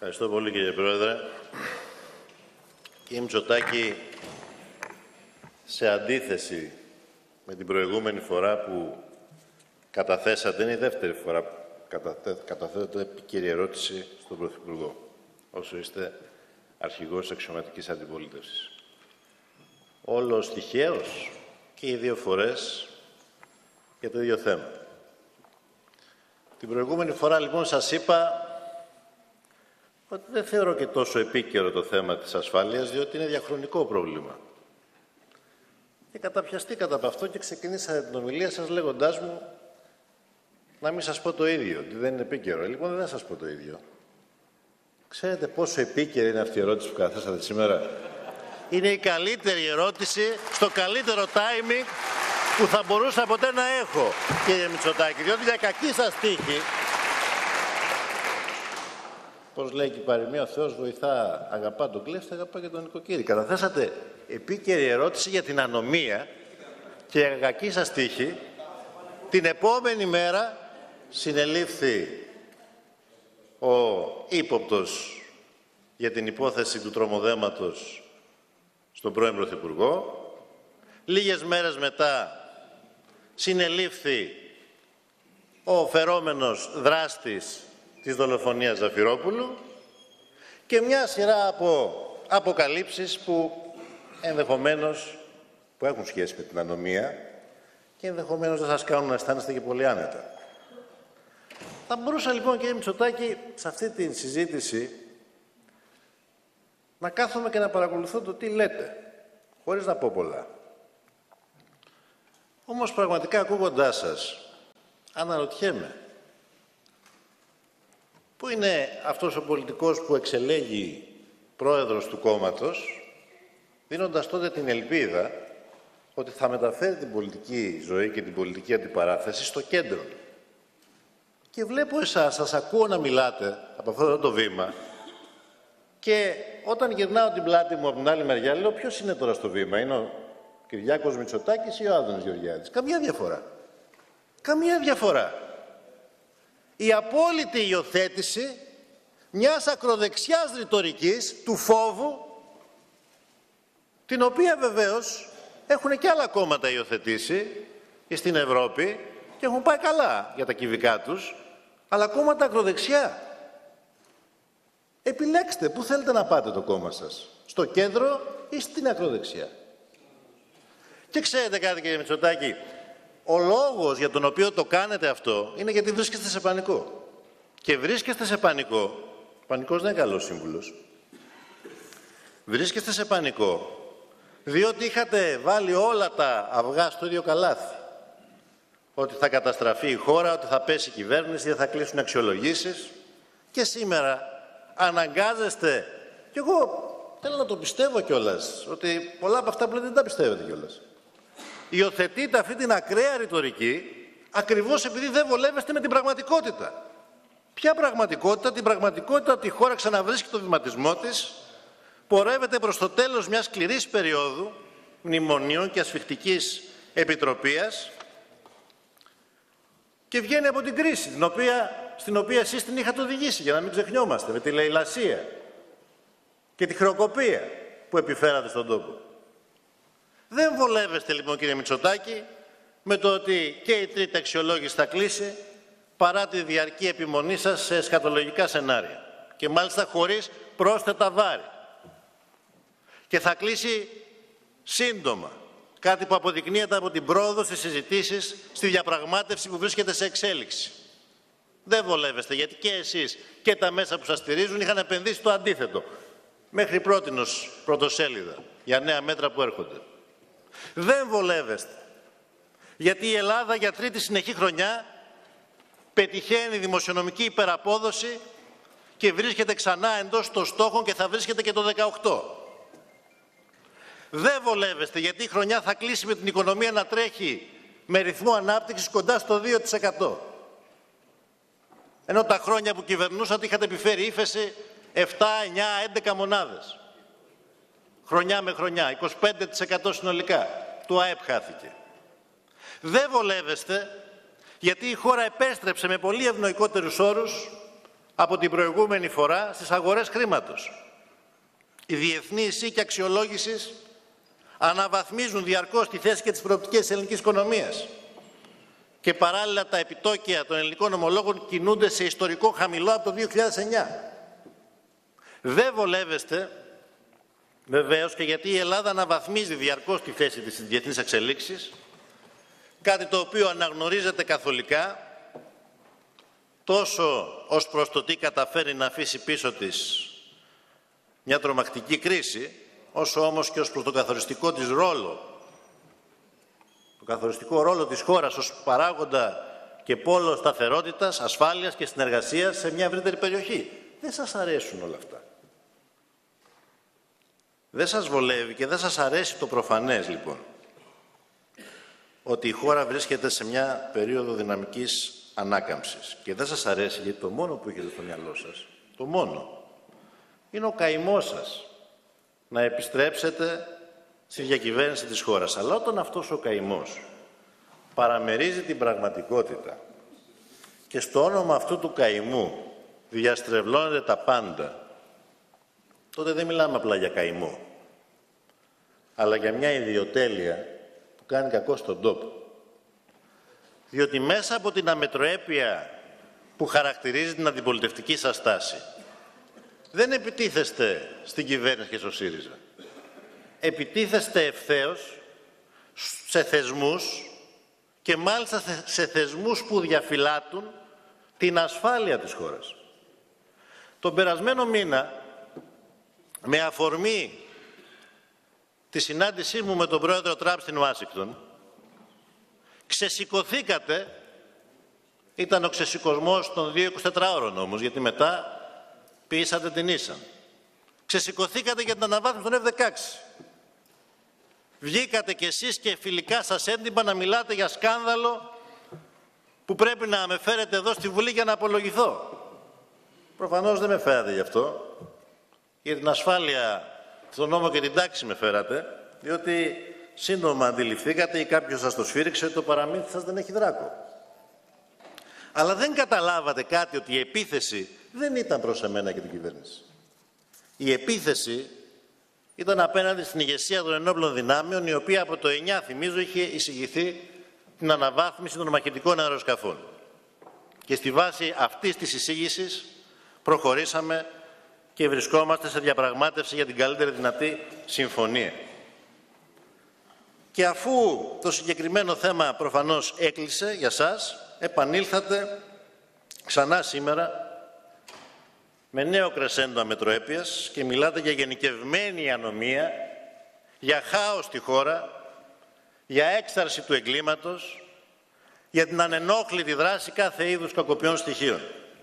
Ευχαριστώ πολύ, κύριε Πρόεδρε. Κύριε Μητσοτάκη, σε αντίθεση με την προηγούμενη φορά που καταθέσατε, είναι η δεύτερη φορά που καταθέτετε επίκαιρη ερώτηση στον Πρωθυπουργό, όσο είστε αρχηγός αξιωματικής αντιπολίτευσης. Όλος τυχαίως και οι δύο φορές για το ίδιο θέμα. Την προηγούμενη φορά, λοιπόν, σας είπα ότι δεν θεωρώ και τόσο επίκαιρο το θέμα της ασφάλειας, διότι είναι διαχρονικό πρόβλημα. Και καταπιαστήκατε από αυτό και ξεκινήσατε την ομιλία σας λέγοντάς μου να μην σας πω το ίδιο, ότι δεν είναι επίκαιρο. Λοιπόν, δεν θα σας πω το ίδιο. Ξέρετε πόσο επίκαιρη είναι αυτή η ερώτηση που καταθέσατε σήμερα? Είναι η καλύτερη ερώτηση, στο καλύτερο timing που θα μπορούσα ποτέ να έχω, κύριε Μητσοτάκη, διότι για κακή σας τύχη, πώς λέει και η παροιμία, ο Θεός βοηθά, αγαπά τον κλέφτη, αγαπά και τον νοικοκύρη. Καταθέσατε επίκαιρη ερώτηση για την ανομία και για κακή σας τύχη, την επόμενη μέρα συνελήφθη ο ύποπτος για την υπόθεση του τρομοδέματος στον πρώην Πρωθυπουργό. Λίγες μέρες μετά συνελήφθη ο φερόμενος δράστης της δολοφονίας Ζαφυρόπουλου και μια σειρά από αποκαλύψεις που ενδεχομένως που έχουν σχέση με την ανομία και ενδεχομένως δεν σας κάνουν να αισθάνεστε και πολύ άνετα. Θα μπορούσα, λοιπόν, κύριε Μητσοτάκη, σε αυτή τη συζήτηση να κάθομαι και να παρακολουθώ το τι λέτε, χωρίς να πω πολλά. Όμως πραγματικά ακούγοντάς σας, αναρωτιέμαι, πού είναι αυτός ο πολιτικός που εξελέγει πρόεδρος του κόμματος, δίνοντας τότε την ελπίδα ότι θα μεταφέρει την πολιτική ζωή και την πολιτική αντιπαράθεση στο κέντρο. Και βλέπω εσάς, σας ακούω να μιλάτε από αυτό το βήμα και όταν γυρνάω την πλάτη μου από την άλλη μεριά, λέω ποιος είναι τώρα στο βήμα, είναι ο Κυριάκος Μητσοτάκης ή ο Άδωνης Γεωργιάδης? Καμία διαφορά. Καμία διαφορά. Η απόλυτη υιοθέτηση μιας ακροδεξιάς ρητορικής του φόβου, την οποία βεβαίως έχουν και άλλα κόμματα υιοθετήσει στην Ευρώπη και έχουν πάει καλά για τα κυβικά τους, αλλά κόμματα ακροδεξιά. Επιλέξτε πού θέλετε να πάτε το κόμμα σας, στο κέντρο ή στην ακροδεξιά. Και ξέρετε κάτι, κύριε Μητσοτάκη, ο λόγος για τον οποίο το κάνετε αυτό είναι γιατί βρίσκεστε σε πανικό. Και βρίσκεστε σε πανικό, πανικός δεν είναι καλός σύμβουλος, βρίσκεστε σε πανικό διότι είχατε βάλει όλα τα αυγά στο ίδιο καλάθι. Ότι θα καταστραφεί η χώρα, ότι θα πέσει η κυβέρνηση, θα κλείσουν αξιολογήσεις. Και σήμερα αναγκάζεστε, και εγώ θέλω να το πιστεύω κιόλας, ότι πολλά από αυτά που λέτε δεν τα πιστεύετε κιόλας. Υιοθετείτε αυτή την ακραία ρητορική ακριβώς επειδή δεν βολεύεστε με την πραγματικότητα. Ποια πραγματικότητα? Την πραγματικότητα ότι η χώρα ξαναβρίσκει το βηματισμό της, πορεύεται προς το τέλος μιας σκληρής περίοδου μνημονίων και ασφιχτικής επιτροπίας και βγαίνει από την κρίση, στην οποία εσείς την είχατε οδηγήσει, για να μην ξεχνιόμαστε, με τη λαιλασία και τη χρεοκοπία που επιφέρατε στον τόπο. Δεν βολεύεστε, λοιπόν, κύριε Μητσοτάκη, με το ότι και η τρίτη αξιολόγηση θα κλείσει παρά τη διαρκή επιμονή σας σε εσχατολογικά σενάρια και μάλιστα χωρίς πρόσθετα βάρη. Και θα κλείσει σύντομα, κάτι που αποδεικνύεται από την πρόοδο στις συζητήσεις, στη διαπραγμάτευση που βρίσκεται σε εξέλιξη. Δεν βολεύεστε, γιατί και εσείς και τα μέσα που σας στηρίζουν είχαν επενδύσει το αντίθετο. Μέχρι πρότινος πρωτοσέλιδα για νέα μέτρα που έρχονται. Δεν βολεύεστε, γιατί η Ελλάδα για τρίτη συνεχή χρονιά πετυχαίνει δημοσιονομική υπεραπόδοση και βρίσκεται ξανά εντός των στόχων και θα βρίσκεται και το 18. Δεν βολεύεστε, γιατί η χρονιά θα κλείσει με την οικονομία να τρέχει με ρυθμό ανάπτυξης κοντά στο 2%. Ενώ τα χρόνια που κυβερνούσατε είχατε επιφέρει ύφεση 7, 9, 11 μονάδες. Χρονιά με χρονιά, 25% συνολικά του ΑΕΠ χάθηκε. Δεν βολεύεστε, γιατί η χώρα επέστρεψε με πολύ ευνοϊκότερους όρους από την προηγούμενη φορά στις αγορές χρήματος. Οι διεθνείς οίκοι αξιολόγησης αναβαθμίζουν διαρκώς τη θέση και τις προοπτικές της ελληνικής οικονομίας. Και παράλληλα τα επιτόκια των ελληνικών ομολόγων κινούνται σε ιστορικό χαμηλό από το 2009. Δεν βολεύεστε, βεβαίως, και γιατί η Ελλάδα αναβαθμίζει διαρκώς τη θέση της στις διεθνείς εξελίξεις, κάτι το οποίο αναγνωρίζεται καθολικά, τόσο ως προς το τι καταφέρει να αφήσει πίσω της μια τρομακτική κρίση, όσο όμως και ως προς το καθοριστικό της ρόλο, το καθοριστικό ρόλο της χώρας ως παράγοντα και πόλο σταθερότητας, ασφάλειας και συνεργασίας σε μια ευρύτερη περιοχή. Δεν σας αρέσουν όλα αυτά. Δεν σας βολεύει και δεν σας αρέσει το προφανές, λοιπόν, ότι η χώρα βρίσκεται σε μια περίοδο δυναμικής ανάκαμψης. Και δεν σας αρέσει γιατί το μόνο που έχετε στο μυαλό σας, το μόνο, είναι ο καημός σας να επιστρέψετε στη διακυβέρνηση της χώρας. Αλλά όταν αυτός ο καημός παραμερίζει την πραγματικότητα και στο όνομα αυτού του καημού διαστρεβλώνεται τα πάντα, τότε δεν μιλάμε απλά για καημό, αλλά για μια ιδιοτέλεια που κάνει κακό στον τόπο. Διότι μέσα από την αμετροέπεια που χαρακτηρίζει την αντιπολιτευτική σας στάση, δεν επιτίθεστε στην κυβέρνηση και στο ΣΥΡΙΖΑ. Επιτίθεστε ευθέως σε θεσμούς και μάλιστα σε θεσμούς που διαφυλάττουν την ασφάλεια της χώρας. Τον περασμένο μήνα, με αφορμή τη συνάντησή μου με τον πρόεδρο Τραμπ στην Ουάσιγκτον, ξεσηκωθήκατε, ήταν ο ξεσηκωσμός των 2-24 ώρων όμως, γιατί μετά ποιήσατε την ίσα. Ξεσηκωθήκατε για την αναβάθμιση των F-16. Βγήκατε κι εσείς και φιλικά σας έντυπα να μιλάτε για σκάνδαλο που πρέπει να με φέρετε εδώ στη Βουλή για να απολογηθώ. Προφανώς δεν με φέρατε γι' αυτό. Για την ασφάλεια στον νόμο και την τάξη με φέρατε, διότι σύντομα αντιληφθήκατε ή κάποιος σας το σφύριξε ότι το παραμύθι σας δεν έχει δράκο. Αλλά δεν καταλάβατε κάτι, ότι η επίθεση δεν ήταν προς εμένα και την κυβέρνηση. Η επίθεση ήταν απέναντι στην ηγεσία των ενόπλων δυνάμεων, η οποία από το 9, θυμίζω, είχε εισηγηθεί την αναβάθμιση των μαχητικών αεροσκαφών. Και στη βάση αυτής της εισήγησης προχωρήσαμε και βρισκόμαστε σε διαπραγμάτευση για την καλύτερη δυνατή συμφωνία. Και αφού το συγκεκριμένο θέμα προφανώς έκλεισε για σας, επανήλθατε ξανά σήμερα με νέο κρεσέντο αμετροέπειας και μιλάτε για γενικευμένη ανομία, για χάος στη χώρα, για έξαρση του εγκλήματος, για την ανενόχλητη δράση κάθε είδους κακοποιών στοιχείων.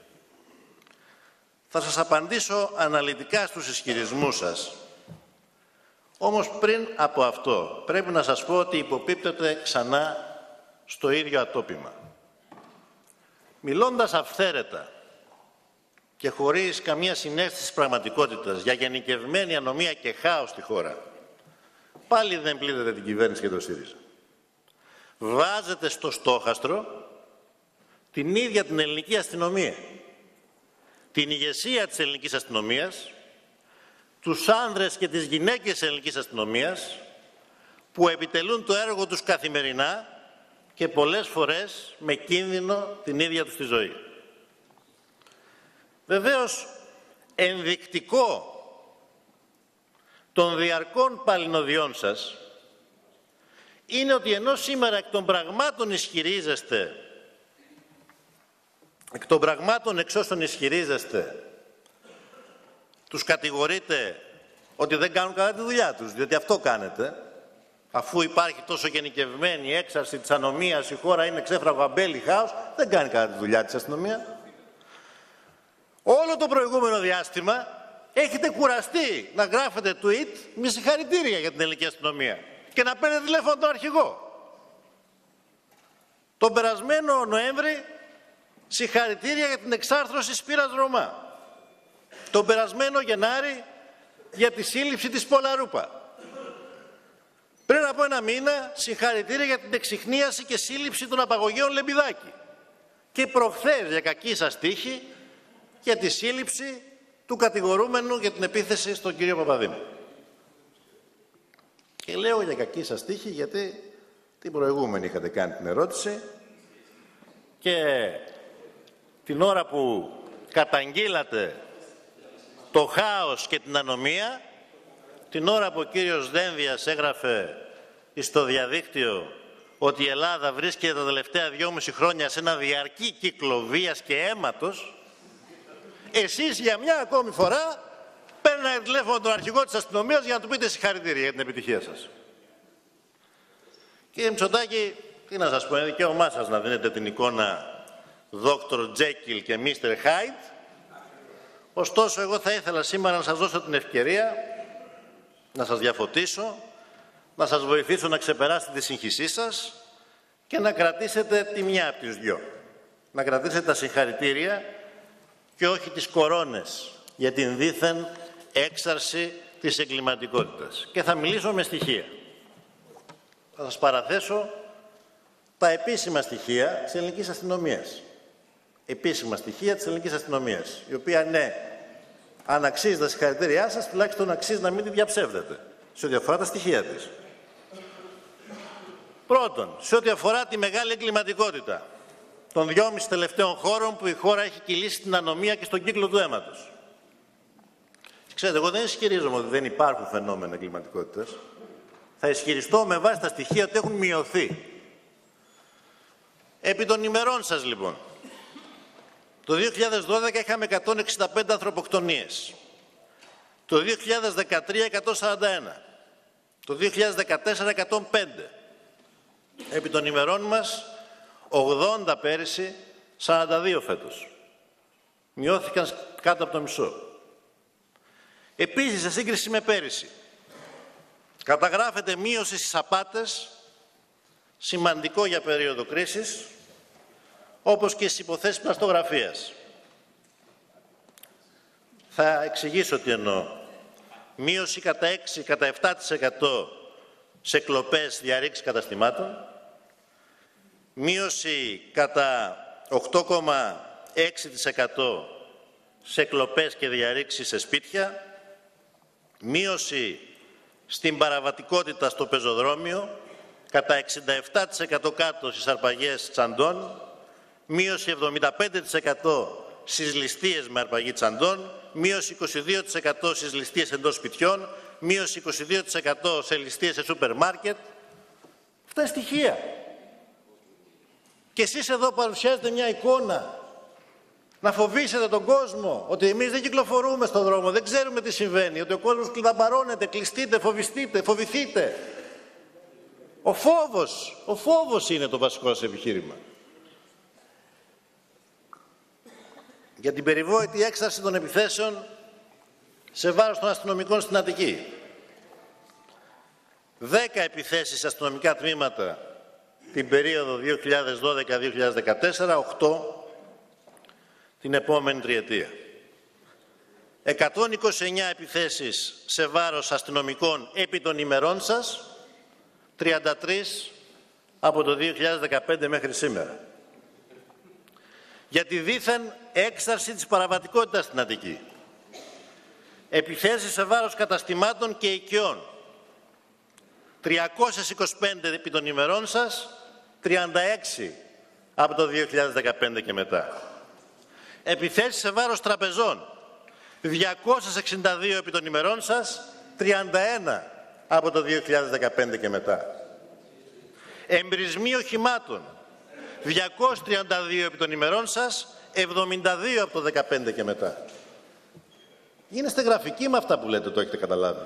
Θα σας απαντήσω αναλυτικά στους ισχυρισμούς σας. Όμως πριν από αυτό πρέπει να σας πω ότι υποπίπτεται ξανά στο ίδιο ατόπιμα. Μιλώντας αυθαίρετα και χωρίς καμία συναίσθηση πραγματικότητας για γενικευμένη ανομία και χάος στη χώρα, πάλι δεν πλήττεται την κυβέρνηση και το ΣΥΡΙΖΑ. Βάζετε στο στόχαστρο την ίδια την ελληνική αστυνομία, την ηγεσία της ελληνικής αστυνομίας, τους άνδρες και τις γυναίκες της ελληνικής αστυνομίας, που επιτελούν το έργο τους καθημερινά και πολλές φορές με κίνδυνο την ίδια τους τη ζωή. Βεβαίως, ενδεικτικό των διαρκών παλινοδιών σας είναι ότι ενώ σήμερα εκ των πραγμάτων ισχυρίζεστε, εκ των πραγμάτων εξ όσων ισχυρίζεστε, τους κατηγορείτε ότι δεν κάνουν καλά τη δουλειά τους, διότι αυτό κάνετε, αφού υπάρχει τόσο γενικευμένη έξαρση της ανομίας, η χώρα είναι ξέφραγο αμπέλι, χάος, δεν κάνει καλά τη δουλειά της αστυνομία. Όλο το προηγούμενο διάστημα έχετε κουραστεί να γράφετε tweet με συγχαρητήρια για την ελληνική αστυνομία και να παίρνετε τηλέφωνο τον αρχηγό. Τον περασμένο Νοέμβρη, συγχαρητήρια για την εξάρθρωση Σπύρας Ρωμά. Τον περασμένο Γενάρη, για τη σύλληψη της Πολαρούπα. Πριν από ένα μήνα, συγχαρητήρια για την εξιχνίαση και σύλληψη των απαγωγέων Λεμπιδάκη. Και προχθές, για κακή σας τύχη, για τη σύλληψη του κατηγορούμενου για την επίθεση στον κύριο Παπαδήμου. Και λέω για κακή σας τύχη, γιατί την προηγούμενη είχατε κάνει την ερώτηση και την ώρα που καταγγείλατε το χάος και την ανομία, την ώρα που ο κύριος Δένδιας έγραφε στο διαδίκτυο ότι η Ελλάδα βρίσκεται τα τελευταία 2,5 χρόνια σε ένα διαρκή κύκλο βίας και αίματος, εσείς για μια ακόμη φορά παίρνετε τηλέφωνο τον αρχηγό της αστυνομίας για να του πείτε συγχαρητήρια για την επιτυχία σας. Κύριε Μητσοτάκη, τι να σας πω, είναι δικαίωμά σας να δίνετε την εικόνα Dr. Jekyll και Mr. Hyde. Ωστόσο, εγώ θα ήθελα σήμερα να σας δώσω την ευκαιρία να σας διαφωτίσω, να σας βοηθήσω να ξεπεράσετε τη σύγχυσή σας και να κρατήσετε τη μια από τις δυο. Να κρατήσετε τα συγχαρητήρια και όχι τις κορώνες για την δίθεν έξαρση της εγκληματικότητας. Και θα μιλήσω με στοιχεία. Θα σας παραθέσω τα επίσημα στοιχεία της ελληνικής αστυνομίας. Επίσημα στοιχεία της ελληνικής αστυνομίας, η οποία, ναι, αν αξίζει τα συγχαρητήριά σας, τουλάχιστον αξίζει να μην τη διαψεύδετε σε ό,τι αφορά τα στοιχεία της. Πρώτον, σε ό,τι αφορά τη μεγάλη εγκληματικότητα των 2,5 τελευταίων χώρων που η χώρα έχει κυλήσει στην ανομία και στον κύκλο του αίματος. Ξέρετε, εγώ δεν ισχυρίζομαι ότι δεν υπάρχουν φαινόμενα εγκληματικότητας. Θα ισχυριστώ με βάση τα στοιχεία ότι έχουν μειωθεί. Επί των ημερών σας, λοιπόν, το 2012 είχαμε 165 ανθρωποκτονίες. Το 2013 141. Το 2014 105. Επί των ημερών μας 80 πέρυσι, 42 φέτος. Μειώθηκαν κάτω από το μισό. Επίσης, σε σύγκριση με πέρυσι, καταγράφεται μείωση στις απάτες, σημαντικό για περίοδο κρίσης, όπως και στις υποθέσεις πλαστογραφίας. Θα εξηγήσω τι εννοώ. Μείωση κατά 7% σε κλοπές διαρρήξεις καταστημάτων, μείωση κατά 8,6% σε κλοπές και διαρρήξεις σε σπίτια, μείωση στην παραβατικότητα στο πεζοδρόμιο, κατά 67% κάτω στις αρπαγές τσαντών, μείωση 75% στις ληστείες με αρπαγή τσαντών, μείωση 22% στις ληστείες εντός σπιτιών, μείωση 22% σε ληστείες σε σούπερ μάρκετ. Αυτά είναι στοιχεία. Και εσείς εδώ παρουσιάζετε μια εικόνα να φοβήσετε τον κόσμο ότι εμείς δεν κυκλοφορούμε στον δρόμο, δεν ξέρουμε τι συμβαίνει, ότι ο κόσμος κλειδαμπαρώνεται, κλειστείτε, φοβηθείτε. Ο φόβος είναι το βασικό σας επιχείρημα. Για την περιβόητη έξαρση των επιθέσεων σε βάρος των αστυνομικών στην Αττική. 10 επιθέσεις σε αστυνομικά τμήματα την περίοδο 2012-2014, 8 την επόμενη τριετία. 129 επιθέσεις σε βάρος αστυνομικών επί των ημερών σας, 33 από το 2015 μέχρι σήμερα. Για τη δίθεν έξαρση της παραβατικότητας στην Αττική. Επιθέσεις σε βάρος καταστημάτων και οικειών. 325 επί των ημερών σας, 36 από το 2015 και μετά. Επιθέσεις σε βάρος τραπεζών. 262 επί των ημερών σας, 31 από το 2015 και μετά. Εμπρισμοί οχημάτων. 232 επί των ημερών σας, 72 από το 2015 και μετά. Γίνεστε γραφικοί με αυτά που λέτε, το έχετε καταλάβει.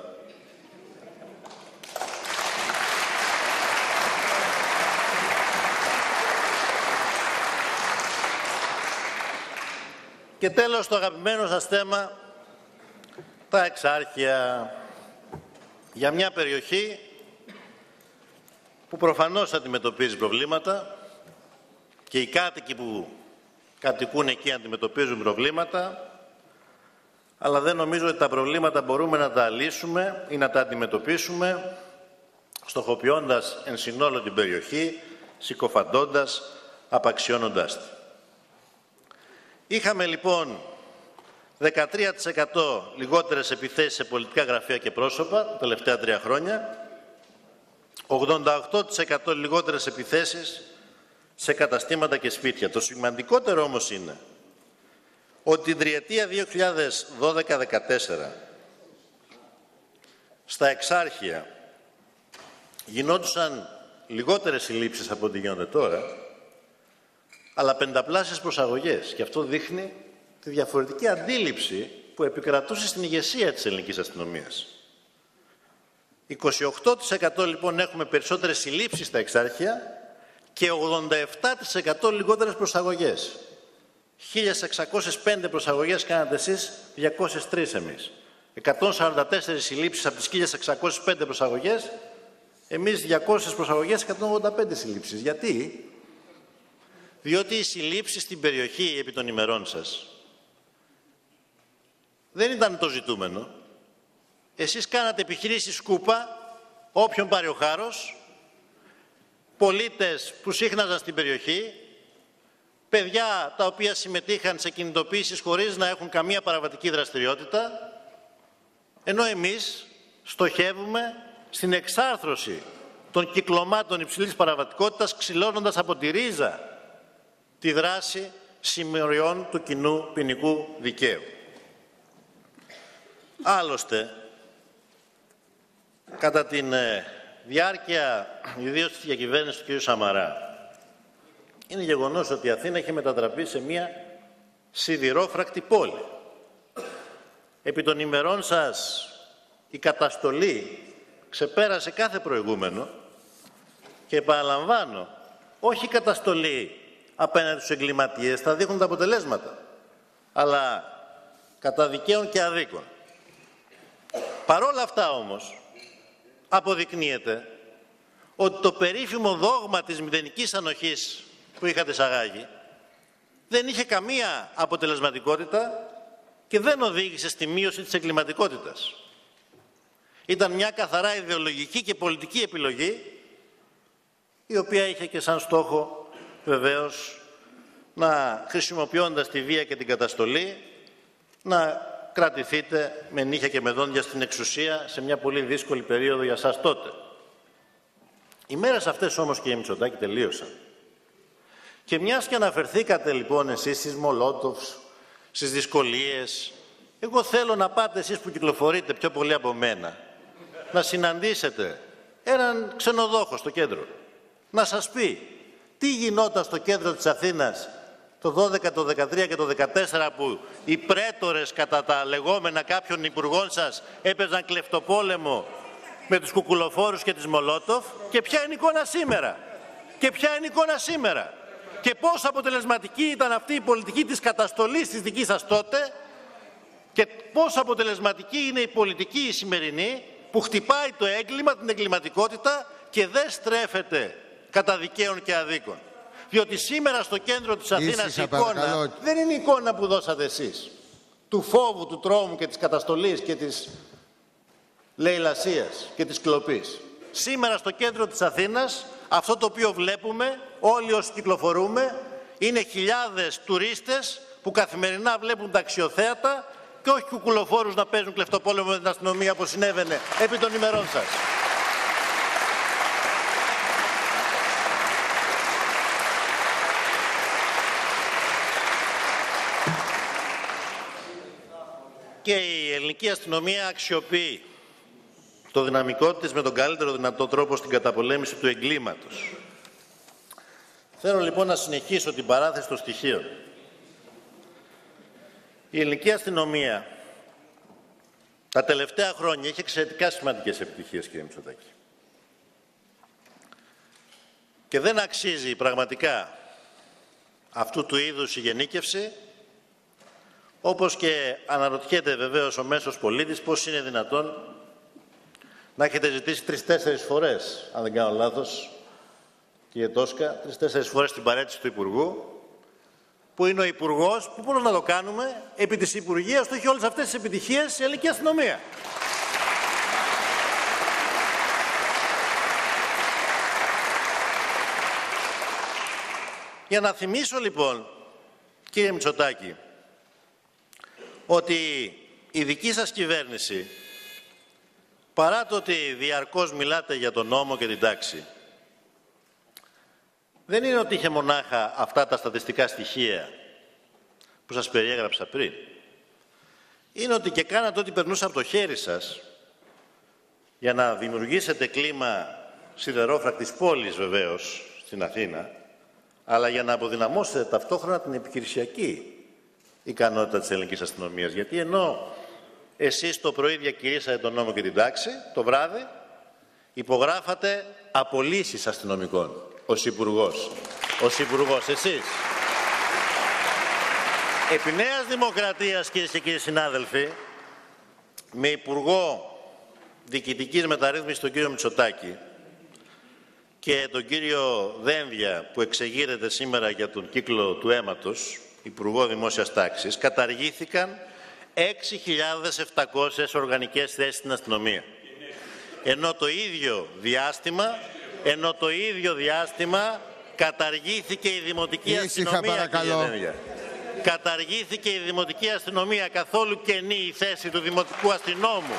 Και τέλος, το αγαπημένο σας θέμα, τα εξάρχεια. Για μια περιοχή που προφανώς αντιμετωπίζει προβλήματα και οι κάτοικοι που κατοικούν εκεί αντιμετωπίζουν προβλήματα, αλλά δεν νομίζω ότι τα προβλήματα μπορούμε να τα λύσουμε ή να τα αντιμετωπίσουμε στοχοποιώντας εν συνόλο την περιοχή, συκοφαντώντας, απαξιώνοντάς τη. Είχαμε λοιπόν 13% λιγότερες επιθέσεις σε πολιτικά γραφεία και πρόσωπα τα τελευταία 3 χρόνια, 88% λιγότερες επιθέσεις σε καταστήματα και σπίτια. Το σημαντικότερο όμως είναι ότι την τριετία 2012-2014 στα εξάρχεια γινόντουσαν λιγότερες συλλήψεις από ό,τι γίνονται τώρα, αλλά πενταπλάσιες προσαγωγές. Και αυτό δείχνει τη διαφορετική αντίληψη που επικρατούσε στην ηγεσία της ελληνικής αστυνομίας. 28% λοιπόν έχουμε περισσότερες συλλήψεις στα εξάρχεια και 87% λιγότερες προσαγωγές. 1.605 προσαγωγές κάνατε εσείς, 203 εμείς. 144 συλλήψεις από τις 1.605 προσαγωγές, εμείς 200 προσαγωγές, 185 συλλήψεις. Γιατί? Διότι οι συλλήψεις στην περιοχή επί των ημερών σας δεν ήταν το ζητούμενο. Εσείς κάνατε επιχειρήσεις σκούπα, όποιον πάρει ο χάρος, πολίτες που σύχναζαν στην περιοχή, παιδιά τα οποία συμμετείχαν σε κινητοποίησεις χωρίς να έχουν καμία παραβατική δραστηριότητα, ενώ εμείς στοχεύουμε στην εξάρθρωση των κυκλωμάτων υψηλής παραβατικότητας, ξυλώνοντας από τη ρίζα τη δράση συμμοριών του κοινού ποινικού δικαίου. Άλλωστε, κατά την διάρκεια ιδίως της διακυβέρνησης του κ. Σαμαρά, είναι γεγονός ότι η Αθήνα έχει μετατραπεί σε μια σιδηρόφρακτη πόλη. Επί των ημερών σας η καταστολή ξεπέρασε κάθε προηγούμενο και επαναλαμβάνω, όχι η καταστολή απέναντι στους εγκληματίες, θα δείχνουν τα αποτελέσματα, αλλά κατά δικαίων και αδίκων. Παρόλα αυτά όμως, αποδεικνύεται ότι το περίφημο δόγμα της μηδενικής ανοχής που είχατε εισαγάγει δεν είχε καμία αποτελεσματικότητα και δεν οδήγησε στη μείωση της εγκληματικότητας. Ήταν μια καθαρά ιδεολογική και πολιτική επιλογή, η οποία είχε και σαν στόχο βεβαίως να, χρησιμοποιώντας τη βία και την καταστολή, να κρατηθείτε με νύχια και με δόντια στην εξουσία σε μια πολύ δύσκολη περίοδο για σας τότε. Οι μέρες αυτές όμως, κύριε Μητσοτάκη, τελείωσαν. Και μιας και αναφερθήκατε λοιπόν εσείς στις Μολότοφs, στις δυσκολίες, εγώ θέλω να πάτε εσείς που κυκλοφορείτε πιο πολύ από μένα, να συναντήσετε έναν ξενοδόχο στο κέντρο, να σας πει τι γινόταν στο κέντρο της Αθήνας το 12, το 13 και το 14 που οι πρέτορες κατά τα λεγόμενα κάποιων υπουργών σας έπαιζαν κλεφτοπόλεμο με τους κουκουλοφόρους και τις Μολότοφ και ποια είναι η εικόνα σήμερα. Και ποια είναι η εικόνα σήμερα. Και πόσο αποτελεσματική ήταν αυτή η πολιτική της καταστολής της δικής σας τότε και πόσο αποτελεσματική είναι η πολιτική η σημερινή που χτυπάει το έγκλημα, την εγκληματικότητα και δεν στρέφεται κατά δικαίων και αδίκων. Διότι σήμερα στο κέντρο της Αθήνας η εικόνα δεν είναι η εικόνα που δώσατε εσείς. Του φόβου, του τρόμου και της καταστολής και της λαιλασίας και της κλοπής. Σήμερα στο κέντρο της Αθήνας αυτό το οποίο βλέπουμε όλοι όσοι κυκλοφορούμε είναι χιλιάδες τουρίστες που καθημερινά βλέπουν τα αξιοθέατα και όχι κουκουλοφόρους να παίζουν κλεφτοπόλεμο με την αστυνομία όπως συνέβαινε επί των ημερών σας. Και η ελληνική αστυνομία αξιοποιεί το δυναμικό της με τον καλύτερο δυνατό τρόπο στην καταπολέμηση του εγκλήματος. Θέλω λοιπόν να συνεχίσω την παράθεση των στοιχείων. Η ελληνική αστυνομία τα τελευταία χρόνια έχει εξαιρετικά σημαντικές επιτυχίες, κύριε Μητσοτάκη. Και δεν αξίζει πραγματικά αυτού του είδους η γενίκευση, όπως και αναρωτιέται βεβαίως ο μέσος πολίτης πώς είναι δυνατόν να έχετε ζητήσει 3-4 φορές, αν δεν κάνω λάθος, κύριε Τόσκα, 3-4 φορές την παραίτηση του Υπουργού, που είναι ο Υπουργός που πώς να το κάνουμε, επί της Υπουργείας του έχει όλες αυτές τις επιτυχίες η ελληνική αστυνομία. Για να θυμίσω λοιπόν, κύριε Μητσοτάκη, ότι η δική σας κυβέρνηση, παρά το ότι διαρκώς μιλάτε για τον νόμο και την τάξη, δεν είναι ότι είχε μονάχα αυτά τα στατιστικά στοιχεία που σας περιέγραψα πριν. Είναι ότι και κάνατε ό,τι περνούσε από το χέρι σας για να δημιουργήσετε κλίμα σιδερόφρακτης πόλης βεβαίως στην Αθήνα, αλλά για να αποδυναμώσετε ταυτόχρονα την επιχειρησιακή ικανότητα της ελληνικής αστυνομίας. Γιατί ενώ εσείς το πρωί διακηρύσατε τον νόμο και την τάξη, το βράδυ υπογράφατε απολύσεις αστυνομικών ως υπουργός. Ως υπουργός, εσείς. Επί Νέας Δημοκρατίας, κυρίες και κύριοι συνάδελφοι, με υπουργό διοικητικής μεταρρύθμισης τον κύριο Μητσοτάκη και τον κύριο Δένδια που εξεγείρεται σήμερα για τον κύκλο του αίματος, υπουργό δημόσιας τάξης, καταργήθηκαν 6.700 οργανικές θέσεις στην αστυνομία. Ενώ το ίδιο διάστημα καταργήθηκε η δημοτική αστυνομία, κύριε Δένδια. Καταργήθηκε η δημοτική αστυνομία, καθόλου κενή η θέση του δημοτικού αστυνόμου.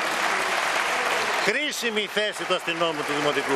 Κρίσιμη η θέση του αστυνόμου του δημοτικού.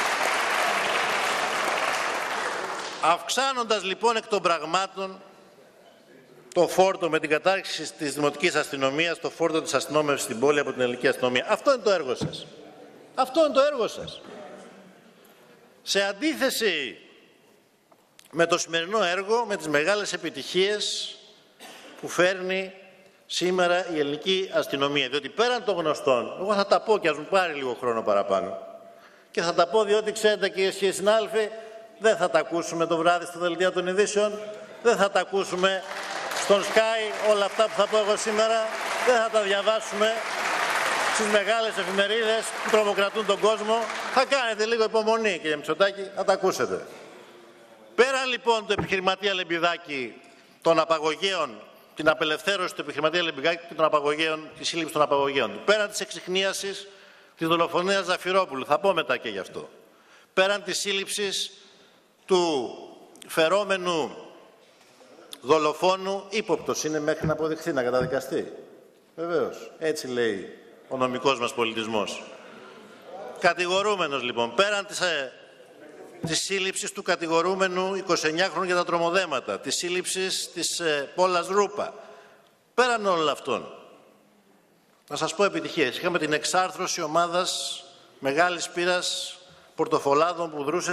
Αυξάνοντας λοιπόν εκ των πραγμάτων το φόρτο με την κατάρριξη της δημοτικής αστυνομίας, το φόρτο της αστυνόμευσης στην πόλη από την ελληνική αστυνομία. Αυτό είναι το έργο σας. Αυτό είναι το έργο σας. Σε αντίθεση με το σημερινό έργο, με τις μεγάλες επιτυχίες που φέρνει σήμερα η ελληνική αστυνομία. Διότι πέραν των γνωστών, εγώ θα τα πω και ας μου πάρει λίγο χρόνο παραπάνω, και θα τα πω διότι ξέρετε, κυρίες και συνάδελφοι, δεν θα τα ακούσουμε το βράδυ στο δελτίο των ειδήσεων, δεν θα τα ακούσουμε στον Sky όλα αυτά που θα πω εγώ σήμερα, δεν θα τα διαβάσουμε στις μεγάλες εφημερίδες που τρομοκρατούν τον κόσμο. Θα κάνετε λίγο υπομονή, κύριε Μητσοτάκη, θα τα ακούσετε. Πέραν λοιπόν του επιχειρηματία Λεμπιδάκη των απαγωγέων, την απελευθέρωση του επιχειρηματία Λεμπιδάκη και των απαγωγέων, τη σύλληψη των απαγωγέων, πέραν της εξιχνίασης της δολοφονίας Ζαφυρόπουλου, θα πω μετά και γι' αυτό, πέραν της σύλληψης του φερόμενου δολοφόνου, ύποπτος είναι μέχρι να αποδειχθεί, να καταδικαστεί. Βεβαίως, έτσι λέει ο νομικός μας πολιτισμός. Κατηγορούμενος λοιπόν, πέραν της σύλληψης του κατηγορούμενου 29χρονου για τα τρομοδέματα, της σύλληψης της Πόλας Ρούπα, πέραν όλων αυτών, να σας πω επιτυχίες. Είχαμε την εξάρθρωση ομάδας μεγάλης πείρας πορτοφολάδων που δρούσε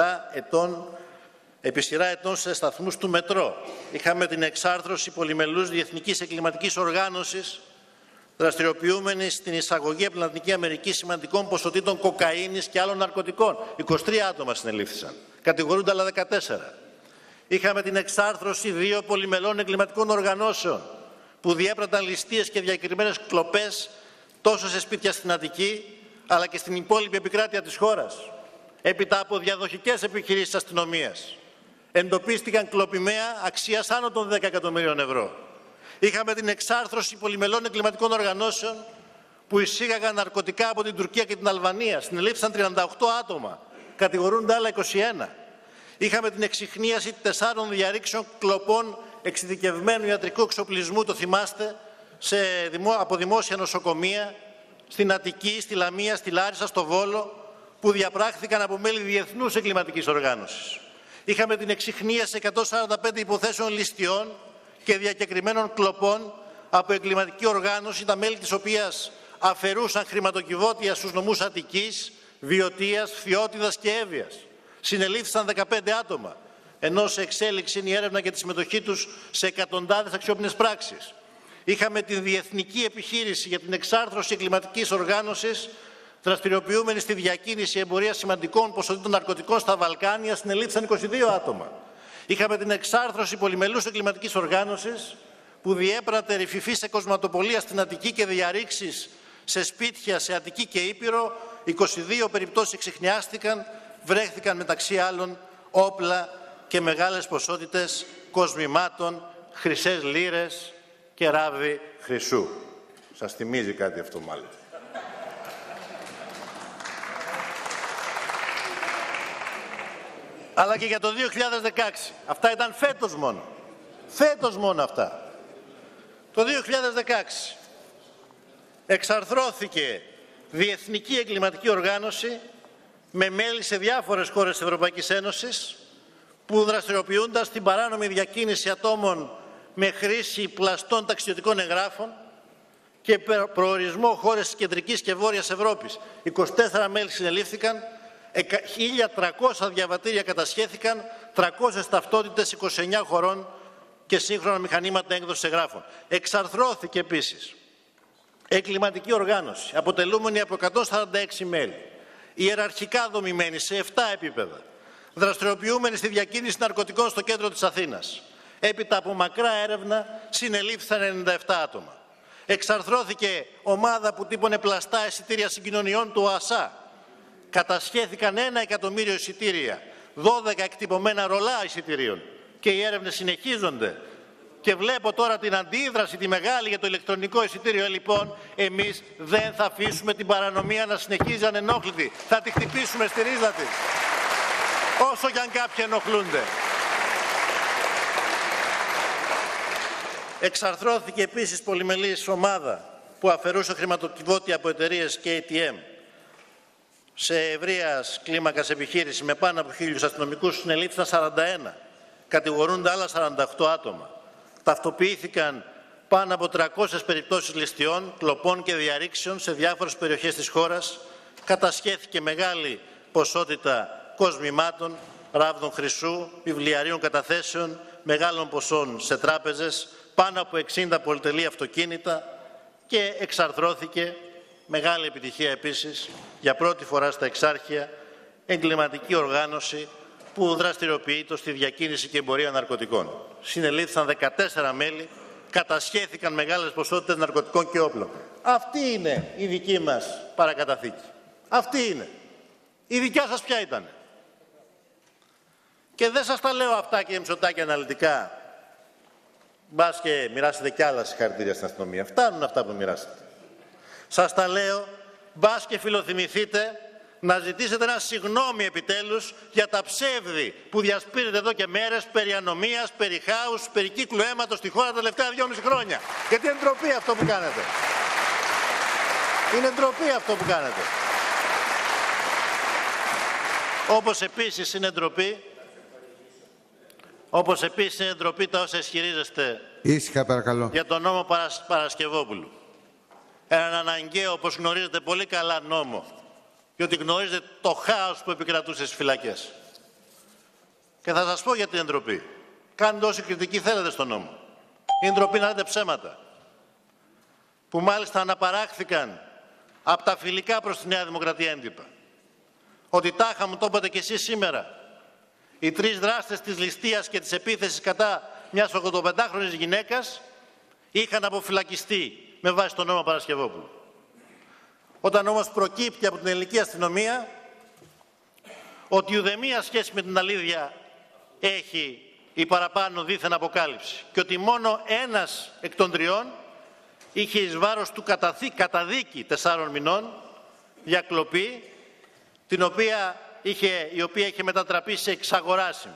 επί σειρά ετών σε σταθμούς του μετρό. Είχαμε την εξάρθρωση πολυμελούς διεθνικής εγκληματικής οργάνωσης, δραστηριοποιούμενη στην εισαγωγή από την Λατινική Αμερική σημαντικών ποσοτήτων κοκαίνης και άλλων ναρκωτικών. 23 άτομα συνελήφθησαν. Κατηγορούνται άλλα 14. Είχαμε την εξάρθρωση 2 πολυμελών εγκληματικών οργανώσεων που διέπραταν ληστείες και διακεκριμένες κλοπές τόσο σε σπίτια στην Αττική αλλά και στην υπόλοιπη επικράτεια της χώρας. Έπειτα από διαδοχικές επιχειρήσεις αστυνομίας εντοπίστηκαν κλοπημαία αξίας άνω των 10 εκατομμυρίων ευρώ. Είχαμε την εξάρθρωση πολυμελών εγκληματικών οργανώσεων που εισήγαγαν ναρκωτικά από την Τουρκία και την Αλβανία. Συνελήφθησαν 38 άτομα. Κατηγορούνται άλλα 21. Είχαμε την εξιχνίαση 4 διαρρήξεων κλοπών εξειδικευμένου ιατρικού εξοπλισμού, το θυμάστε, από δημόσια νοσοκομεία, στην Αττική, στη Λαμία, στη Λάρισα, στο Βόλο, που διαπράχθηκαν από μέλη διεθνούς εγκληματικής οργάνωσης. Είχαμε την εξιχνίαση 145 υποθέσεων ληστειών και διακεκριμένων κλοπών από εγκληματική οργάνωση, τα μέλη της οποίας αφαιρούσαν χρηματοκιβώτια στους νομούς Αττικής, Βιωτίας, Φιώτιδας και Εύβοιας. Συνελήφθησαν 15 άτομα, ενώ σε εξέλιξη είναι η έρευνα για τη συμμετοχή τους σε εκατοντάδες αξιόπινες πράξεις. Είχαμε την διεθνική επιχείρηση για την εξάρθρωση εγκληματικής οργάνωσης, δραστηριοποιούμενη στη διακίνηση εμπορία σημαντικών ποσοτήτων ναρκωτικών στα Βαλκάνια, συνελήφθησαν 22 άτομα. Είχαμε την εξάρθρωση πολυμελούς εγκληματικής οργάνωσης που διέπρατε ρηφιφή σε κοσματοπολία στην Αττική και διαρρήξεις σε σπίτια σε Αττική και Ήπειρο. 22 περιπτώσεις εξιχνιάστηκαν, βρέχθηκαν μεταξύ άλλων όπλα και μεγάλες ποσότητες κοσμημάτων, χρυσές λίρες και ράβδι χρυσού. Σας θυμίζει κάτι αυτό μάλλον. Αλλά και για το 2016. Αυτά ήταν φέτος μόνο. Φέτος μόνο αυτά. Το 2016 εξαρθρώθηκε διεθνική εγκληματική οργάνωση με μέλη σε διάφορες χώρες της Ευρωπαϊκής Ένωσης που δραστηριοποιούνταν στην παράνομη διακίνηση ατόμων με χρήση πλαστών ταξιδιωτικών εγγράφων και προορισμό χώρες της Κεντρικής και Βόρειας Ευρώπης. 24 μέλη συνελήφθηκαν, 1.300 διαβατήρια κατασχέθηκαν, 300 ταυτότητες 29 χωρών και σύγχρονα μηχανήματα έκδοσης εγγράφων. Εξαρθρώθηκε επίσης εγκληματική οργάνωση, αποτελούμενη από 146 μέλη, ιεραρχικά δομημένη σε 7 επίπεδα, δραστηριοποιούμενη στη διακίνηση ναρκωτικών στο κέντρο της Αθήνας. Έπειτα από μακρά έρευνα συνελήφθησαν 97 άτομα. Εξαρθρώθηκε ομάδα που τύπωνε πλαστά εισιτήρια συγκοινωνιών του ΟΑΣΑ. Κατασχέθηκαν 1 εκατομμύριο εισιτήρια, 12 εκτυπωμένα ρολά εισιτηρίων και οι έρευνες συνεχίζονται. Και βλέπω τώρα την αντίδραση, τη μεγάλη για το ηλεκτρονικό εισιτήριο. Λοιπόν, εμείς δεν θα αφήσουμε την παρανομία να συνεχίζει ανενόχλητη. Θα τη χτυπήσουμε στη ρίζα της, όσο κι αν κάποιοι ενοχλούνται. Εξαρθρώθηκε επίσης πολυμελής ομάδα που αφαιρούσε χρηματοκιβώτια από εταιρείες και ATM. Σε ευρείας κλίμακας επιχείρηση με πάνω από 1.000 αστυνομικούς συνελήφθησαν 41. Κατηγορούνται άλλα 48 άτομα. Ταυτοποιήθηκαν πάνω από 300 περιπτώσεις ληστειών, κλοπών και διαρρήξεων σε διάφορες περιοχές της χώρας. Κατασχέθηκε μεγάλη ποσότητα κοσμημάτων, ράβδων χρυσού, βιβλιαρίων καταθέσεων, μεγάλων ποσών σε τράπεζες, πάνω από 60 πολυτελή αυτοκίνητα και εξαρθρώθηκε, μεγάλη επιτυχία επίσης, για πρώτη φορά στα Εξάρχεια, εγκληματική οργάνωση που δραστηριοποιείται στη διακίνηση και εμπορία ναρκωτικών. Συνελήφθησαν 14 μέλη, κατασχέθηκαν μεγάλες ποσότητες ναρκωτικών και όπλων. Αυτή είναι η δική μας παρακαταθήκη. Αυτή είναι. Η δικιά σας ποια ήταν? Και δεν σας τα λέω αυτά, κύριε Μητσοτάκη, αναλυτικά. Μπας και μοιράσετε κι άλλα συγχαρητήρια στην αστυνομία. Φτάνουν αυτά που μοιράσετε. Σας τα λέω, μπας και φιλοθυμηθείτε να ζητήσετε ένα συγγνώμη επιτέλους για τα ψεύδη που διασπείρετε εδώ και μέρες περί ανομίας, περί χάους, περί κύκλου αίματος στη χώρα τα τελευταία 2,5 χρόνια. Γιατί είναι ντροπή αυτό που κάνετε. Είναι ντροπή αυτό που κάνετε. Όπως επίσης είναι ντροπή, τα όσα ισχυρίζεστε ήσυχα, παρακαλώ, για τον νόμο Παρασκευόπουλου. Έναν αναγκαίο, όπως γνωρίζετε πολύ καλά, νόμο, διότι γνωρίζετε το χάος που επικρατούσε στις φυλακές. Και θα σας πω γιατί είναι ντροπή. Κάντε όση κριτική θέλετε στον νόμο. Είναι ντροπή να λέτε ψέματα, που μάλιστα αναπαράχθηκαν από τα φιλικά προς τη Νέα Δημοκρατία έντυπα. Ότι τάχα μου το είπατε κι εσείς σήμερα. Οι 3 δράστες της ληστείας και της επίθεσης κατά μιας 85χρονης γυναίκας είχαν αποφυλακιστεί με βάση τον νόμο Παρασκευόπουλου. Όταν όμως προκύπτει από την ελληνική αστυνομία ότι ουδέμια σχέση με την αλήθεια έχει η παραπάνω δίθεν αποκάλυψη και ότι μόνο ένας εκ των 3 είχε εις βάρος του καταδίκη 4 μηνών για κλοπή, η οποία είχε μετατραπεί σε εξαγοράσιμη.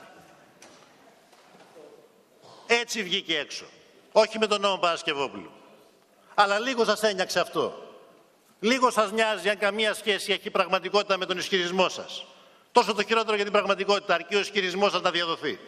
Έτσι βγήκε έξω. Όχι με τον νόμο Παρασκευόπουλου. Αλλά λίγο σας ένιαξε αυτό. Λίγο σας νοιάζει αν καμία σχέση έχει πραγματικότητα με τον ισχυρισμό σας. Τόσο το χειρότερο για την πραγματικότητα, αρκεί ο ισχυρισμός σας να διαδοθεί.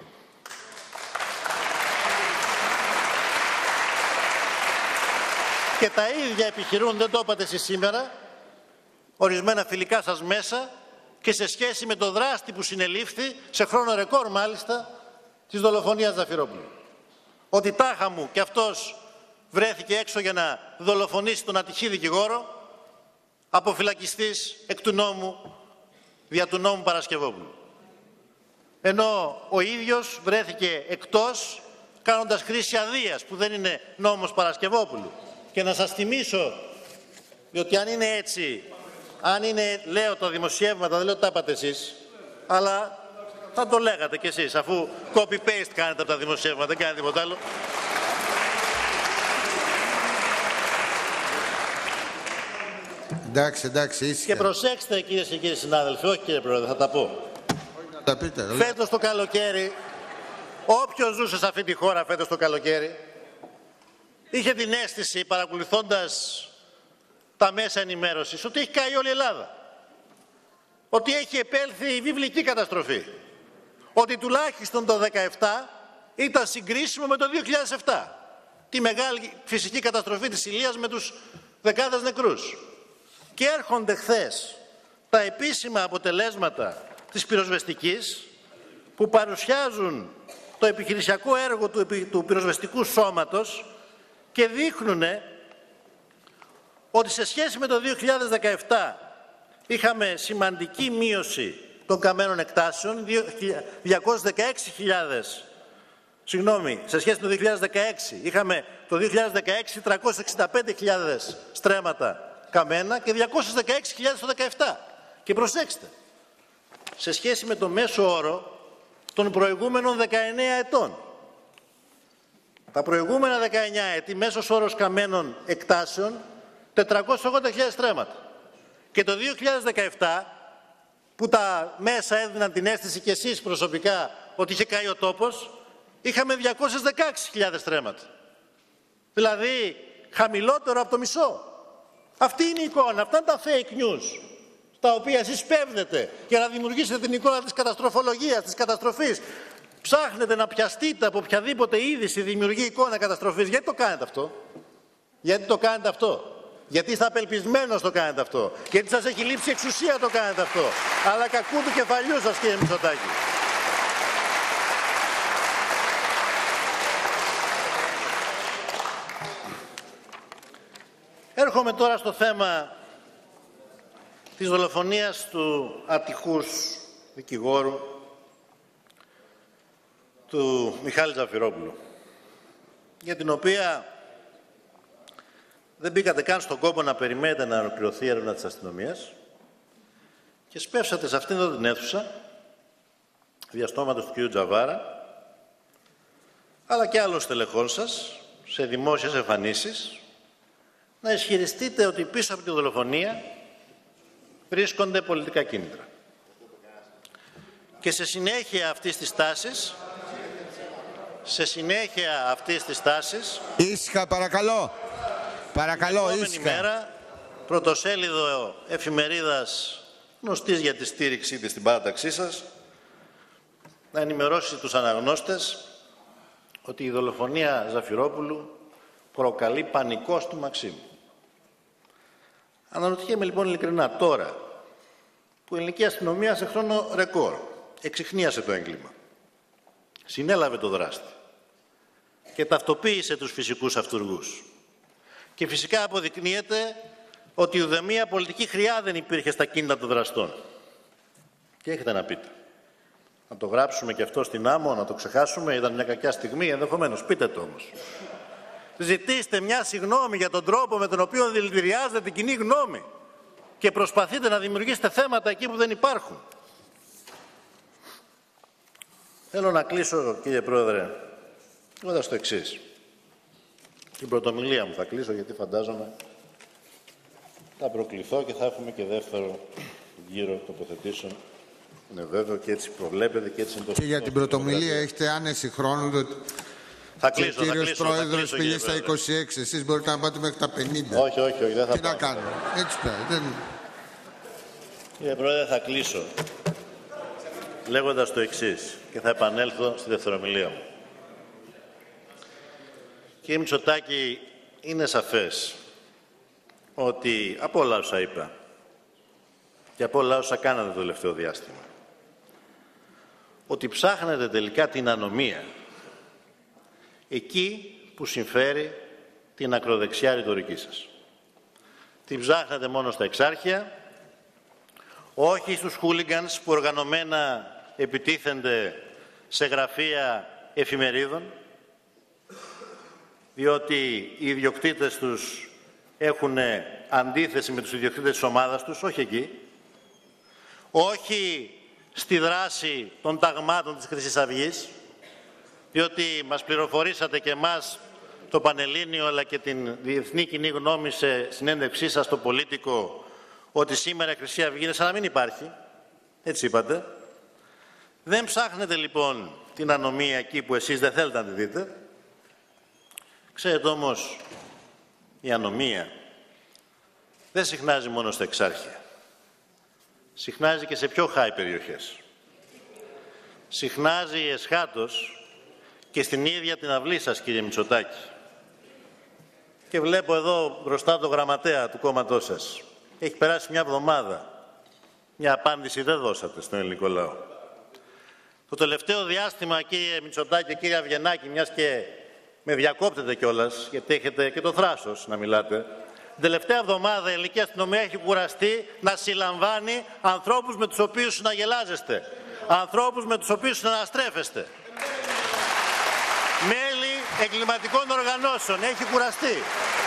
Και τα ίδια επιχειρούν, δεν το είπατε εσείς σήμερα, ορισμένα φιλικά σας μέσα και σε σχέση με το δράστη που συνελήφθη, σε χρόνο ρεκόρ μάλιστα, της δολοφονίας Ζαφυρόπουλου. Ότι τάχα μου και αυτός βρέθηκε έξω για να δολοφονήσει τον ατυχή δικηγόρο, αποφυλακιστής εκ του νόμου, δια του νόμου Παρασκευόπουλου. Ενώ ο ίδιος βρέθηκε εκτός κάνοντας χρήση αδείας, που δεν είναι νόμος Παρασκευόπουλου. Και να σας θυμίσω, διότι αν είναι έτσι, αν είναι, λέω τα δημοσιεύματα, δεν λέω τα είπατε εσείς, αλλά θα το λέγατε κι εσείς, αφού copy-paste κάνετε από τα δημοσιεύματα, δεν κάνετε τίποτα άλλο. Εντάξει, ήσυχα. Και προσέξτε, κυρίες και κύριοι συνάδελφοι, όχι κύριε Πρόεδρε, θα τα πω. Τα πείτε, φέτος το καλοκαίρι, όποιος ζούσε σε αυτή τη χώρα φέτος το καλοκαίρι, είχε την αίσθηση, παρακολουθώντας τα μέσα ενημέρωσης, ότι έχει καεί όλη η Ελλάδα. Ότι έχει επέλθει η βιβλική καταστροφή. Ότι τουλάχιστον το 2017 ήταν συγκρίσιμο με το 2007. Τη μεγάλη φυσική καταστροφή της Ηλίας με τους δεκάδες νεκρούς. Και έρχονται χθες τα επίσημα αποτελέσματα της πυροσβεστικής που παρουσιάζουν το επιχειρησιακό έργο του πυροσβεστικού σώματος και δείχνουν ότι σε σχέση με το 2017 είχαμε σημαντική μείωση των καμένων εκτάσεων, 216.000. Συγγνώμη, σε σχέση με το 2016 είχαμε το 2016 365.000 στρέμματα καμένα και 216.000 το 2017. Και προσέξτε, σε σχέση με το μέσο όρο των προηγούμενων 19 ετών. Τα προηγούμενα 19 έτη, μέσος όρος καμένων εκτάσεων, 480.000 στρέμματα. Και το 2017, που τα μέσα έδιναν την αίσθηση και εσείς προσωπικά ότι είχε καεί ο τόπος, είχαμε 216.000 στρέμματα. Δηλαδή, χαμηλότερο από το μισό. Αυτή είναι η εικόνα, αυτά είναι τα fake news, τα οποία εσείς πέφτετε για να δημιουργήσετε την εικόνα της καταστροφολογίας, της καταστροφής. Ψάχνετε να πιαστείτε από οποιαδήποτε είδηση δημιουργεί εικόνα καταστροφής. Γιατί το κάνετε αυτό? Γιατί το κάνετε αυτό? Γιατί είστε απελπισμένος το κάνετε αυτό? Γιατί σας έχει λείψει εξουσία το κάνετε αυτό? Αλλά κακού του κεφαλιού σας, κύριε Μητσοτάκη. Έρχομαι τώρα στο θέμα της δολοφονίας του ατυχούς δικηγόρου, του Μιχάλη Ζαφυρόπουλου, για την οποία δεν μπήκατε καν στον κόπο να περιμένετε να ολοκληρωθεί η έρευνα της αστυνομίας και σπεύσατε σε αυτήν εδώ την αίθουσα, διαστόματος του κ. Τζαβάρα, αλλά και άλλων στελεχών σας, σε δημόσιες εμφανίσεις, να ισχυριστείτε ότι πίσω από τη δολοφονία βρίσκονται πολιτικά κίνητρα. Και σε συνέχεια αυτής της τάσης, Ήσυχα, παρακαλώ. Παρακαλώ, την επόμενη ήσυχα. μέρα, πρωτοσέλιδο εφημερίδας γνωστής για τη στήριξή της στην παράταξή σας, να ενημερώσει τους αναγνώστες ότι η δολοφονία Ζαφυρόπουλου προκαλεί πανικό στο Μαξίμου. Αναρωτιέμαι λοιπόν ειλικρινά τώρα, που η ελληνική αστυνομία σε χρόνο ρεκόρ εξιχνίασε το έγκλημα, συνέλαβε το δράστη και ταυτοποίησε τους φυσικούς αυτούργους. Και φυσικά αποδεικνύεται ότι ουδέμια πολιτική χρειά δεν υπήρχε στα κίνητα των δραστών. Τι έχετε να πείτε? Να το γράψουμε και αυτό στην άμμο, να το ξεχάσουμε? Ήταν μια κακιά στιγμή, ενδεχομένως. Πείτε το όμως. Ζητήστε μια συγγνώμη για τον τρόπο με τον οποίο δηλητηριάζετε την κοινή γνώμη και προσπαθείτε να δημιουργήσετε θέματα εκεί που δεν υπάρχουν. Θέλω να κλείσω, κύριε Πρόεδρε, λέγοντας το εξής. Την πρωτομιλία μου θα κλείσω, γιατί φαντάζομαι θα προκληθώ και θα έχουμε και δεύτερο γύρο τοποθετήσεων. Είναι βέβαιο και έτσι προβλέπετε και έτσι είναι το Και για την πρωτομιλία έχετε άνεση χρόνου. Θα κλείσω, ο κύριος Πρόεδρος πήγε στα 26, εσείς μπορείτε να πάτε μέχρι τα 50. Όχι, δεν θα Τι πάω. να κάνουμε, έτσι πέρα. Κύριε Πρόεδρε, θα κλείσω λέγοντας το εξής και θα επανέλθω στη δευτερομιλία μου. Κύριε Μητσοτάκη, είναι σαφές ότι από όλα όσα είπα και από όλα όσα κάνατε το τελευταίο διάστημα, ότι ψάχνετε τελικά την ανομία εκεί που συμφέρει την ακροδεξιά ρητορική σας. Την ψάχνετε μόνο στα εξάρχεια, όχι στους χούλιγκανς που οργανωμένα επιτίθενται σε γραφεία εφημερίδων, διότι οι ιδιοκτήτες τους έχουν αντίθεση με τους ιδιοκτήτες της ομάδας τους, όχι εκεί. Όχι στη δράση των ταγμάτων της Χρυσής Αυγής, διότι μας πληροφορήσατε και εμάς, το Πανελλήνιο, αλλά και την διεθνή κοινή γνώμη σε συνέντευξή σας στο Πολίτικο, ότι σήμερα η Χρυσή Αυγή είναι σαν να μην υπάρχει. Έτσι είπατε. Δεν ψάχνετε λοιπόν την ανομία εκεί που εσείς δεν θέλετε να τη δείτε. Ξέρετε όμως, η ανομία δεν συχνάζει μόνο στα Εξάρχεια. Συχνάζει και σε πιο high περιοχές. Συχνάζει εσχάτως και στην ίδια την αυλή σας, κύριε Μητσοτάκη. Και βλέπω εδώ μπροστά το γραμματέα του κόμματός σας. Έχει περάσει μια εβδομάδα. Μια απάντηση δεν δώσατε στον ελληνικό λαό. Το τελευταίο διάστημα, κύριε Μητσοτάκη και κύριε Αβγενάκη, μιας και με διακόπτετε κιόλας, γιατί έχετε και το θράσος να μιλάτε, την τελευταία εβδομάδα η ελληνική αστυνομία έχει κουραστεί να συλλαμβάνει ανθρώπους με τους οποίους συναγελάζεστε. Ανθρώπους με τους οποίους συναναστρέφεστε. Μέλη εγκληματικών οργανώσεων. Έχει κουραστεί.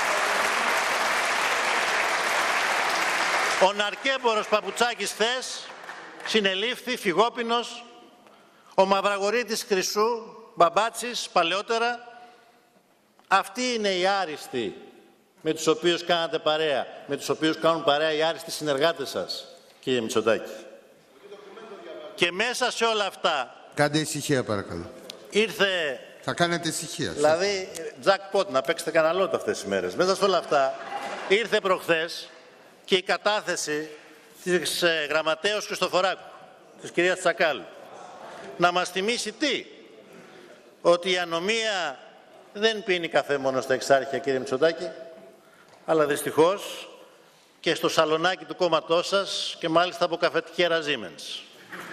Ο ναρκέμπορος Παπουτσάκης χθες συνελήφθη, φυγόπινος. Ο Μαυραγορείτης Χρυσού, Μπαμπάτσης, παλαιότερα. Αυτοί είναι οι άριστοι με τους οποίους κάνατε παρέα, με τους οποίους κάνουν παρέα οι άριστοι συνεργάτες σας, κύριε Μητσοτάκη. Και μέσα σε όλα αυτά... Κάντε ησυχία, παρακαλώ. Ήρθε... Θα κάνετε ησυχία. Δηλαδή, jackpot, να παίξετε κανένα λότο αυτές τις μέρες. Μέσα σε όλα αυτά, ήρθε προχθές και η κατάθεση της γραμματέως Χριστοφοράκου, της κυρίας Τσακάλου, να μας θυμίσει τι? Ότι η ανομία δεν πίνει καφέ μόνο στα Εξάρχεια, κύριε Μητσοτάκη, αλλά δυστυχώς και στο σαλονάκι του κόμματός σας και μάλιστα από καφετιέρα Siemens.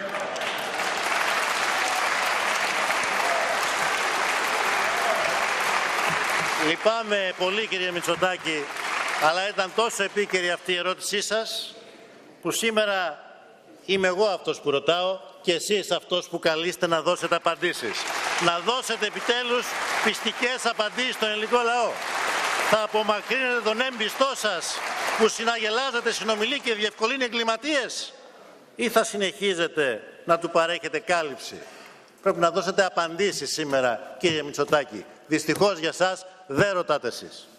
Λυπάμαι πολύ, κύριε Μητσοτάκη, αλλά ήταν τόσο επίκαιρη αυτή η ερώτησή σας, που σήμερα είμαι εγώ αυτός που ρωτάω και εσείς αυτός που καλείστε να δώσετε απαντήσεις. Να δώσετε επιτέλους πιστικές απαντήσεις στον ελληνικό λαό. Θα απομακρύνετε τον έμπιστό σας που συναγελάζετε, συνομιλεί και διευκολύνει εγκληματίες, ή θα συνεχίζετε να του παρέχετε κάλυψη? Πρέπει να δώσετε απαντήσεις σήμερα, κύριε Μητσοτάκη. Δυστυχώς για σας δεν ρωτάτε εσείς.